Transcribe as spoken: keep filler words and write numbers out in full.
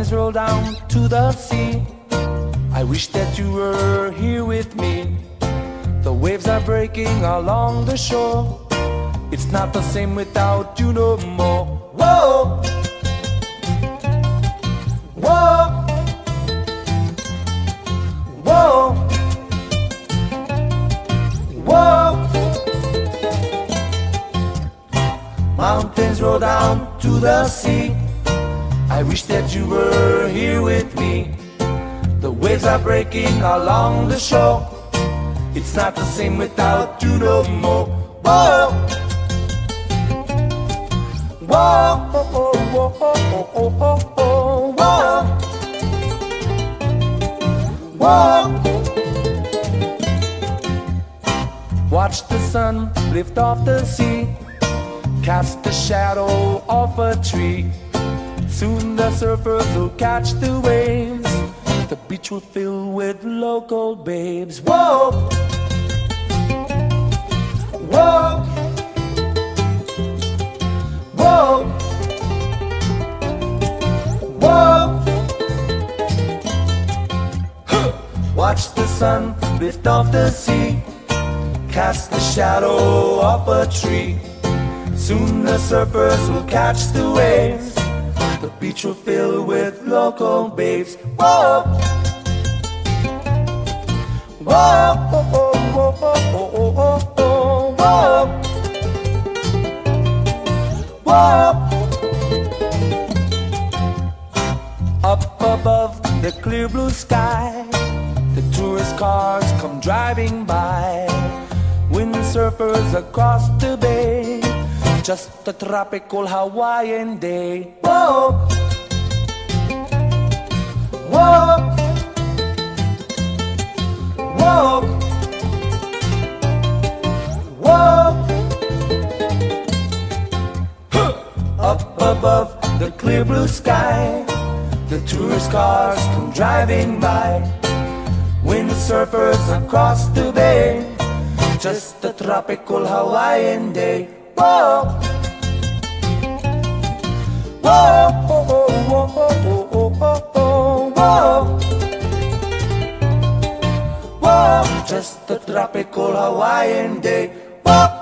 Mountains roll down to the sea. I wish that you were here with me. The waves are breaking along the shore. It's not the same without you no more. Whoa, whoa, whoa, whoa. Mountains roll down to the sea. I wish that you were here with me. The waves are breaking along the shore. It's not the same without you no more. Whoa, whoa, whoa, whoa, whoa, whoa, whoa, whoa. Watch the sun lift off the sea, cast the shadow off a tree. Soon the surfers will catch the waves. The beach will fill with local babes. Whoa, whoa, whoa, whoa. Watch the sun lift off the sea, cast the shadow off a tree. Soon the surfers will catch the waves. The beach will fill with local babes. Whoa, whoa, whoa, whoa, whoa, whoa, whoa, whoa, whoa. Up above the clear blue sky, the tourist cars come driving by. Windsurfers across the bay, just a tropical Hawaiian day. Whoa, whoa, whoa, whoa. Up above the clear blue sky, the tourist cars come driving by. Windsurfers across the bay, just a tropical Hawaiian day. Whoa, whoa, whoa, whoa, whoa, whoa, whoa, whoa, just a tropical Hawaiian day. Whoa.